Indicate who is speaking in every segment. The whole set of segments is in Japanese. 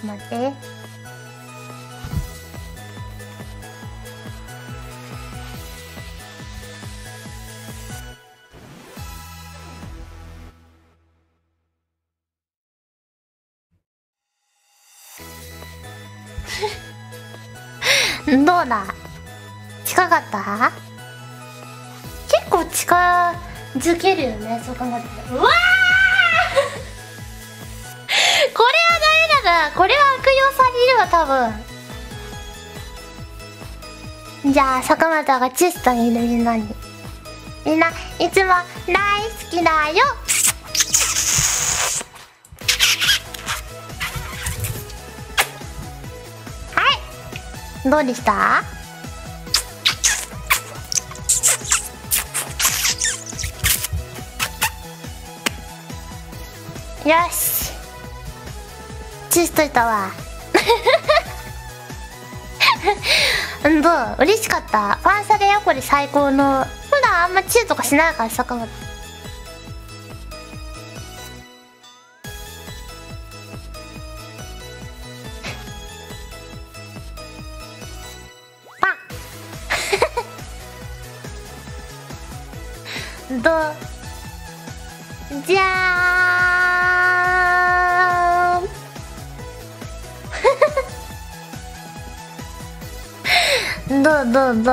Speaker 1: と待って。どうだ、近かった？結構近づけるよね、そう考えて。うわーこれはダメだな。これは悪用されるわ、多分。じゃあ坂本がチュストにいるみんなに、みんないつも大好きだよ。どうでした？よし、チューしといたわ。どう？嬉しかった？ファンサだよ、これ最高の。普段あんまチューとかしないから、坂本。どうじゃーん。どう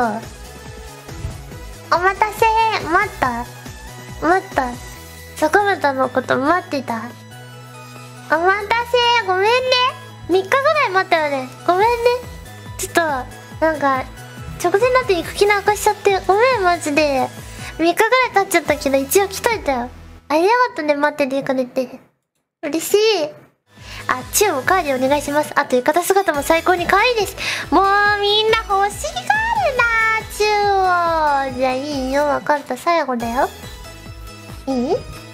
Speaker 1: お待たせ。待った坂本のこと待ってた。お待たせ。ごめんね、3日ぐらい待ったよね。ごめんね、ちょっとなんか直前だって行く気なくしちゃって、ごめんマジで。3日ぐらい経っちゃったけど一応来といたよ。ありがとうね、待っててくれて。嬉しい。あ、チューもカーディお願いします。あと浴衣姿も最高に可愛いです。もうみんな欲しがるなチューを。じゃあいいよ、分かった。最後だよ。いい？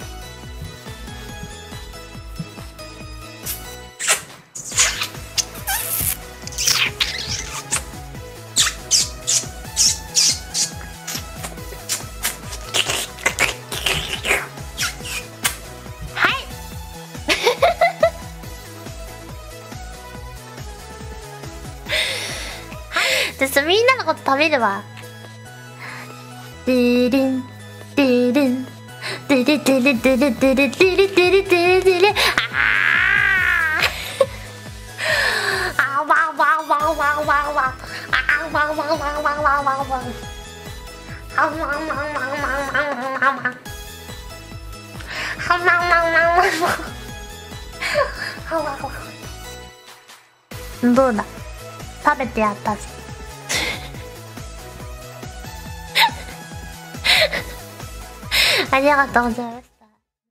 Speaker 1: みんなのこと食べるわ。ドゥルンドゥルンドゥルドゥルドゥルドゥルドゥルドゥルドゥルドゥル。あわわわわわわ。あわわわわわわわ。あわわわわわわわ。どうだ、食べてやったぜ。ありがとうございます。